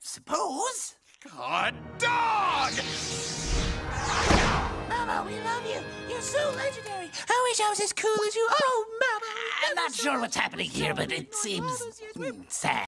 suppose. Hot dog! Mama, we love you. You're so legendary. I wish I was as cool as you. Oh, Mama. I'm not sure what's happening here, but it seems sad.